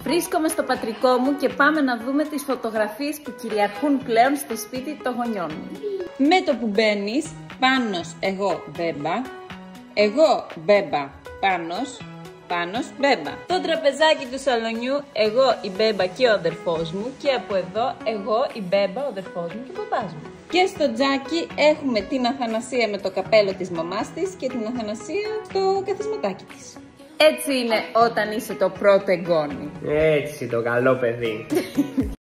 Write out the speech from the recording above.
Βρίσκομαι στο πατρικό μου και πάμε να δούμε τις φωτογραφίες που κυριαρχούν πλέον στη σπίτι των γονιών μου. Με το που μπαίνεις, Πάνος, εγώ, Μπέμπα, εγώ, Μπέμπα, Πάνος, Πάνος, Μπέμπα. Το τραπεζάκι του σαλονιού, εγώ, η Μπέμπα και ο αδερφός μου, και από εδώ, εγώ, η Μπέμπα, ο αδερφός μου και ο παπάς μου. Και στο τζάκι έχουμε την Αθανασία με το καπέλο της μαμάς της και την Αθανασία στο καθισματάκι της. Έτσι είναι όταν είσαι το πρώτο εγγόνι. Έτσι, το καλό παιδί.